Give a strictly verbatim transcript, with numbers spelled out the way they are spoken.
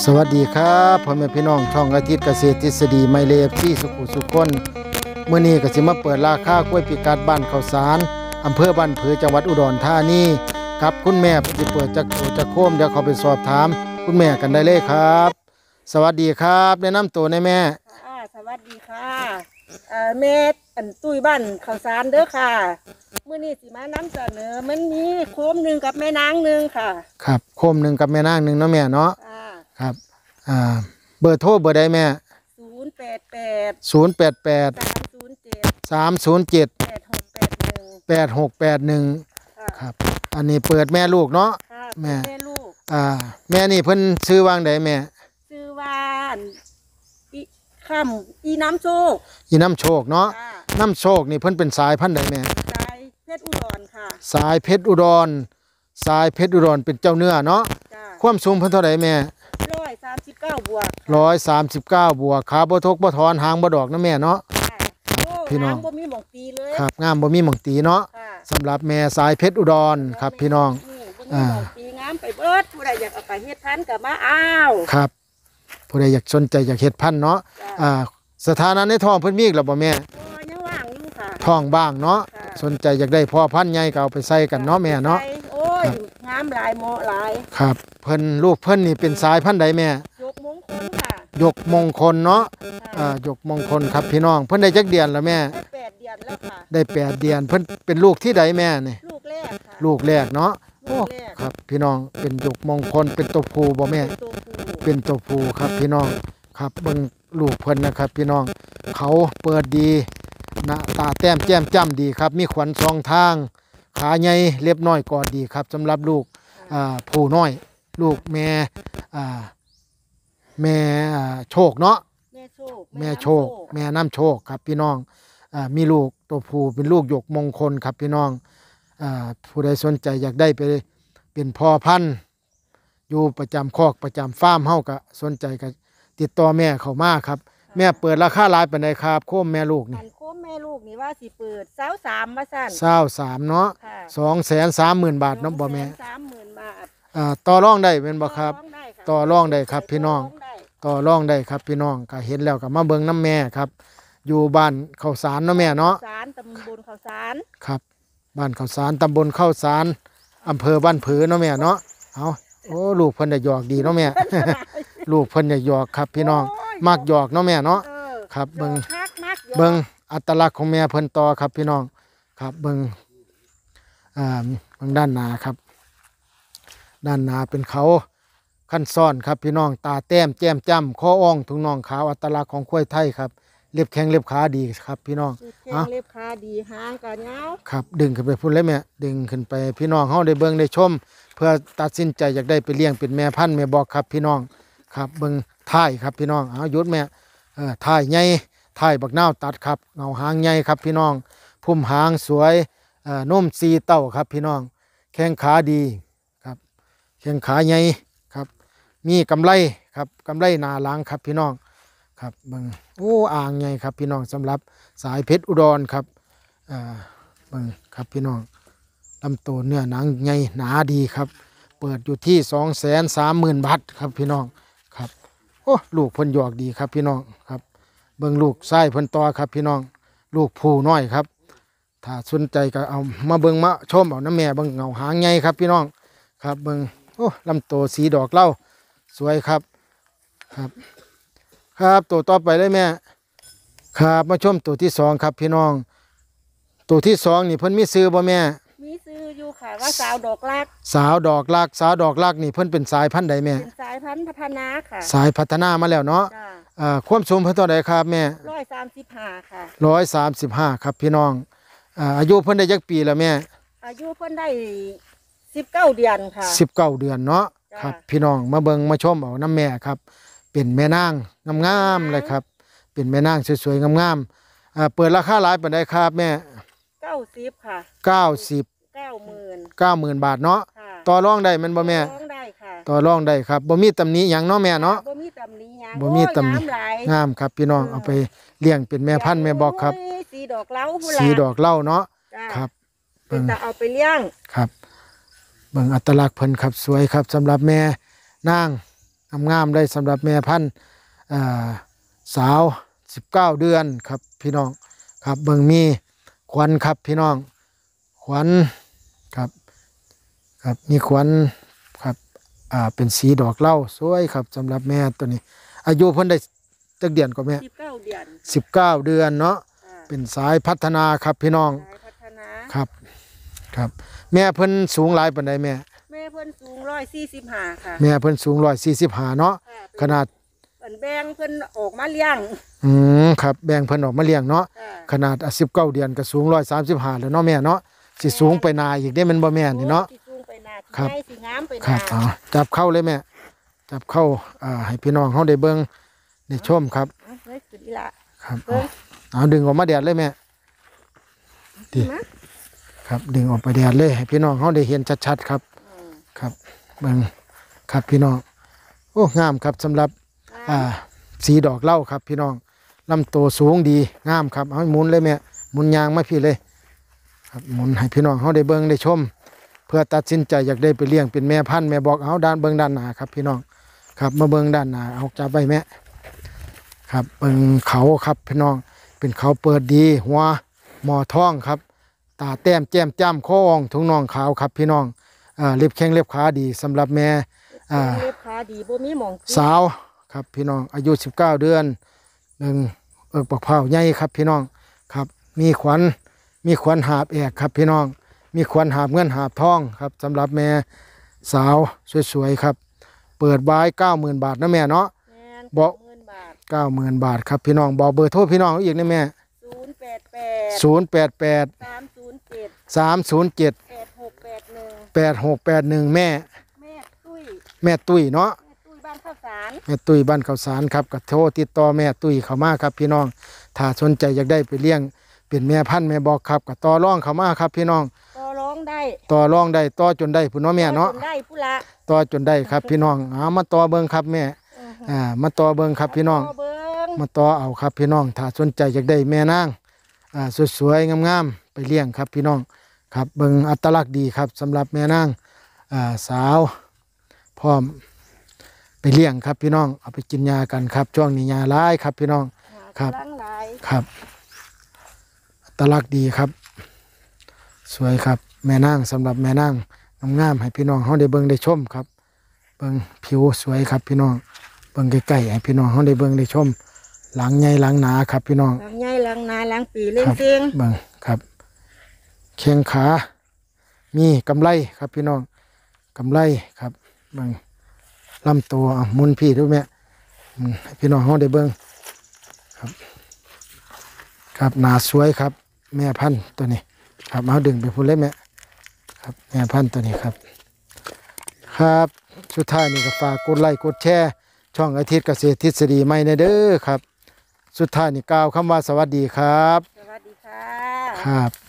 สวัสดีครับพ่อแม่พี่น้องช่องอาทิตย์เกษตรทฤษฎีไมเลฟที่สุขุสุขคนเมื่อนี้ก็สิมาเปิดราคากล้วยพิกัดบ้านเขาสารอำเภอบ้านผือจังหวัดอุดรธานีครับคุณแม่จะเปิดจากโถจากโคมเดี๋ยวเขาไปสอบถามคุณแม่กันได้เลยครับ สวัสดีครับแนะนำตัวในแม่ค่ะสวัสดีค่ะเอ่อแม่อันตุ้ยบ้านเขาสารเด้อค่ะเมื่อนี้สิมานำเสนอมันมีโคมหนึ่งกับแม่นางหนึ่งค่ะครับโคมหนึ่งกับแม่นางหนึ่งเนาะแม่เนาะครับอ่าเบอร์โทรเบอร์ใดแม่ศูนย์แปดแปดศูนย์แปดแปดสามศูนย์เจ็ดสามศูนย์เจ็ดแปดหกแปดหนึ่งแปดหกแปดหนึ่งครับอันนี้เปิดแม่ลูกเนาะแม่แม่ลูกอ่าแม่นี่เพิ่นซื้อวางใดแม่ซื้อว่าอีคำอีน้ำโชคอีน้ำโชคเนาะน้ำโชคนี่เพิ่นเป็นสายพันธุ์ใดแม่สายเพชรอุดรค่ะสายเพชรอุดรสายเพชรอุดรเป็นเจ้าเนื้อเนาะความสูงเพิ่นเท่าไหร่แม่ร้อยสามสิบเก้าบวกร้อยสามสิบเก้าบวกขาบ่ทกบ่ถอนหางบ่ดอกนะแม่เนาะพี่น้องบ่มีหม่องตีเลยครับงามบ่มีหม่องตีเนาะสำหรับแม่สายเพชรอุดรครับพี่น้องอ่าตีงามไปเบิดผู้ใดอยากเอาไปเฮ็ดพันธุ์ก็มาอ้าวครับผู้ใดอยากสนใจอยากเฮ็ดพันธุ์เนาะอ่าสถานะในท้องเพิ่นมีอีกแล้วบ่แม่ยังว่างอยู่ค่ะท้องบ้างเนาะสนใจอยากได้พ่อพันธุ์ใหญ่ก็เอาไปใส่กันเนาะแม่เนาะโอ้ยงามหลายเหมาะหลายครับเพิ่นลูกเพิ่นนี่เป็นสายพันธุ์ใดแม่ยกมงคลค่ะยกมงคลเนาะอ่ายกมงคลครับพี่น้องเพิ่นได้จักเดือนแล้วแม่ได้แปดเดือนแล้วค่ะได้แปดเดือนเพิ่นเป็นลูกที่ใดแม่นี่ลูกแรกค่ะลูกแรกเนาะโอ้ครับพี่น้องเป็นยกมงคลเป็นตัวผู้บ่แม่เป็นตัวผู้ครับพี่น้องครับเบิ่งลูกเพิ่นนะครับพี่น้องเขาเปิดดีหน้าตาแต้มแจ่มจ้ำดีครับมีขวัญสองทางขาใหญ่เล็บน้อยกอดดีครับสำหรับลูกอ่าผู้น้อยลูกแม่อ่าแม่โชคเนาะแม่โชคแม่โชคแม่น้ำโชคครับพี่น้องอ่ามีลูกตัวผู้เป็นลูกหยกมงคลครับพี่น้องอ่าผู้ใดสนใจอยากได้ไปเป็นพ่อพันธุ์อยู่ประจำคอกประจำฟาร์มเฮาก็สนใจก็ติดต่อแม่เข้ามาครับแม่เปิดราคาหลายปานใดครับโคมแม่ลูกนี่โคมแม่ลูกนี่ว่าสิเปิดเศร้าสามว่าซั่นเศร้าสามเนาะสองแสนสามหมื่นบาทเนาะบ่แม่สามหมื่นบาทอ่าต่อรองได้เป็นบ่ครับต่อรองได้ครับพี่น้องต่อรองได้ครับพี่น้องก็เห็นแล้วก็มาเบิ่งน้ำแม่ครับอยู่บ้านข้าวสารเนาะแม่เนาะสารตำบลข้าวสารครับบ้านข้าวสารตำบลข้าวสารอำเภอบ้านผือเนาะแม่เนาะเอาโอ้ลูกเพิ่นได้หยอกดีเนาะแม่ ลูกเพิ่นได้หยอกครับพี่น้องมักหยอกเนาะแม่เนาะครับเบิ่งเบิ่งอัตลักษณ์ของแม่เพิ่นต่อครับพี่น้องครับเบิ่งอ่าเบิ่งด้านหน้าครับด้านหน้าเป็นเขาขั้นซ้อนครับพี่น้องตาแต้มแจ่มจ้ำคออ่องถุงน่องขาวอัตลักษณ์ของควายไทยครับเล็บแข้งเล็บขาดีครับพี่น้องเล็บแข้งเล็บขาดีหางก็ยาวครับดึงขึ้นไปพุ่นเลยแม่ดึงขึ้นไปพี่น้องเฮาได้เบิ่งได้ชมเพื่อตัดสินใจอยากได้ไปเลี้ยงเป็นแม่พันธุ์แม่บอกครับพี่น้องครับเบิ่งท้ายครับพี่น้องเอาหยุดแม่เอ่อท้ายใหญ่ท้ายบักนาวตัดครับเงาหางใหญ่ครับพี่น้องพุ่มหางสวยเอ่อนมสีเต้าครับพี่น้องแข้งขาดีครับแข้งขาใหญ่ครับมีกำไลครับกำไลหน้าหลังครับพี่น้องครับเบิ่งโอ้อ่างใหญ่ครับพี่น้องสำหรับสายเพชรอุดรครับอ่าเบิ่งครับพี่น้องลำตัวเนื้อหนังใหญ่หนาดีครับเปิดอยู่ที่สองแสนสามหมื่นบาทครับพี่น้องครับโอ้ลูกเพิ่นหยอกดีครับพี่น้องครับเบิ่งลูกไส้เพิ่นต่อครับพี่น้องลูกผู้น้อยครับถ้าสนใจก็เอามาเบิ่งมาชมเอาน้ำแม่เบิ่งเงาหางใหญ่ครับพี่น้องครับเบิ่งโอ้ลำตัวสีดอกเหล้าสวยครับครับครับตัวต่อไปเลยแม่ครับมาชมตัวที่สองครับพี่น้องตัวที่สองนี่เพิ่นมีซื้อบ่แม่มีซื้ออยู่ค่ะว่าสาวดอกลักสาวดอกลักสาวดอกลักนี่เพิ่นเป็นสายพันธุ์ใดแม่เป็นสายพันธุ์พัฒนาค่ะสายพัฒนามาแล้วเนาะอ่าความสูงเพิ่นเท่าใดครับแม่ร้อยสามสิบห้าค่ะร้อยสามสิบห้าครับพี่น้องอ่าอายุเพิ่นได้จักปีแล้วแม่อายุเพิ่นได้สิบเก้าเดือนค่ะสิบเก้าเดือนเนาะครับพี่น้องมาเบิ่งมาชมเอาน้ำแม่ครับเป็นแม่นางงามๆเลยครับเป็นแม่นางสวยๆงามๆอ่าเปิดราคาหลายปานใดครับแม่เก้าสิบค่ะเก้าสิบเก้าหมื่นเก้าหมื่นบาทเนาะต่อรองได้แม่นบ่แม่ต่อรองได้ค่ะต่อรองได้ครับบ่มีตำหนิหยังเนาะแม่เนาะบ่มีตำหนิหยังบ่มีตำหนิงามครับพี่น้องเอาไปเลี้ยงเป็นแม่พันธุ์แม่บอกครับสีดอกเหล้าสีดอกเหล้าเนาะครับเป็นแต่เอาไปเลี้ยงครับเบิ่งอัตลักษณ์เพิ่นครับสวยครับสำหรับแม่นางงามๆได้สำหรับแม่พันธุ์อ่าสาวสิบเก้าเดือนครับพี่น้องครับเบิ่งมีขวัญครับพี่น้องขวัญครับครับมีขวัญครับอ่าเป็นสีดอกเหล้าสวยครับสำหรับแม่ตัวนี้ อายุเพิ่นได้จักเดือนก็แม่สิบเก้าเดือนสิบเก้าเดือนเนาะเป็นสายพัฒนาครับพี่น้องสายพัฒนาครับครับแม่เพิ่นสูงหลายปานใดแม่แม่เพิ่นสูงร้อยสี่สิบห้าค่ะแม่เพิ่นสูงร้อยสี่สิบห้าเนาะขนาดเพิ่นแบ่งเพิ่นออกมาเลี้ยงอืมครับแบ่งเพิ่นออกมาเลี้ยงเนาะค่ะขนาดสิบเก้าเดือนก็สูงร้อยสามสิบห้าแล้วเนาะแม่เนาะสิสูงไปหนาอีกได้แมันบ่แม่นนี่เนาะสิสูงไปหน้าครับสิใหญ่สิงามไปหครัน้าบเอาจับเข้าเลยแม่จับเข้าอ่าให้พี่น้องเฮาได้เบิ่งได้ชมครับเอาเฮ้ยขึ้นอีหละครับเอาเอาดึงออกมาแดดเลยแม่ดีมาครับดึงออกไปแดดเลยให้พี่น้องเฮาได้เห็นชัดๆครับอืมครับเบิ่งครับพี่น้องโอ้งามครับสำหรับอ่าสีดอกเหล้าครับพี่น้องลำตัวสูงดีงามครับเอาหมุนเลยแม่หมุนยางมาพี่เลยครับหมุนให้พี่น้องเฮาได้เบิ่งได้ชม เพื่อตัดสินใจอยากได้ไปเลี้ยงเป็นแม่พันธุ์แม่บอกเอาด้านเบิ่งด้านหน้าครับพี่น้องครับมาเบิ่งด้านหน้าเอาจับไว้แม่ครับเบิ่งเขาครับพี่น้องเป็นเขาเปิดดีหัวหมอท้องครับตาแต้มแจ่มจ้ำคออ่องถุงน่องขาวครับพี่น้องอ่าเล็บแข้งเล็บขาดีสำหรับแม่อ่าเล็บขาดีบ่มีหมองติดสาวครับพี่น้องอายุสิบเก้าเดือนหนึ่งเอิกปักเผาใหญ่ครับพี่น้องครับมีขวัญมีขวัญหาบแอกครับพี่น้องมีขวัญหาบเงินหาบทองครับสำหรับแม่สาวสวยๆครับเปิดบายเก้าหมื่นบาทนะแม่เนาะแม่นบ่หมื่นบาทเก้าหมื่นบาทครับพี่น้องบอกเบอร์โทรพี่น้องอีกนะแม่ศูนย์แปดแปดศูนย์แปดแปดสามศูนย์เจ็ดสามศูนย์เจ็ดแปดหกแปดหนึ่งแปดหกแปดหนึ่งแม่แม่ตุ้ยแม่ตุ้ยเนาะแม่ตุ้ยบ้านข้าวสารแม่ตุ้ยบ้านข้าวสารครับกับโทรติดต่อแม่ตุ้ยเข้ามาครับพี่น้องถ้าสนใจอยากได้ไปเลี้ยงเป็นแม่พันธุ์แม่บอกครับกับต่อรองเข้ามาครับพี่น้องก็ร้องได้ต่อรองได้ต่อจนได้พุ่นเนาะแม่เนาะจได้ผู้ละต่อจนได้ครับพี่น้องเอามาต่อเบิ่งครับแม่อือฮึอ่ามาต่อเบิ่งครับพี่น้องต่เบิ่งมาต่อเอาครับพี่น้องถ้าสนใจอยากได้แม่นางอ่าสวยๆงามๆไปเลี้ยงครับพี่น้องครับเบิ่งอัตลักษณ์ดีครับสำหรับแม่นางอ่าสาวพร้อมไปเลี้ยงครับพี่น้องเอาไปกินยากันครับช่วงนี้ยาร้ายครับพี่น้อง ครับกำลังหลายครับอัตลักษณ์ดีครับ สวยครับแม่นางสำหรับแม่นางงามๆให้พี่น้องเขาได้เบิ่งได้ชมครับเบิ่งผิวสวยครับพี่น้องเบิ่งใกล้ๆให้พี่น้องเขาได้เบิ่งได้ชม หลังใหญ่หลังหนาครับพี่น้องหลังใหญ่หลังนาหลังปีเล่คงรับเสียงเบิ่งครับแข้งขา มีกำไลครับพี่น้องกำไลครับเบิ่งลำตัวอ่ะหมุนพี่ด้วยแม่อืมให้พี่น้องเขาได้เบิ่งครับครับหนาสวยครับ แม่พันธุ์ตัวนี้ครับเอาดึงไปพูดเลยแม่ครับแม่พันธุ์ตัวนี้ครับ ครับสุดท้ายนี่ก็ฝากกดไลค์กดแชร์ช่องอาทิตย์เกษตรทฤษฎีใหม่ในเด้อครับ สุดท้ายนี่กล่าวคำว่าสวัสดีครับสวัสดีค่ะครับ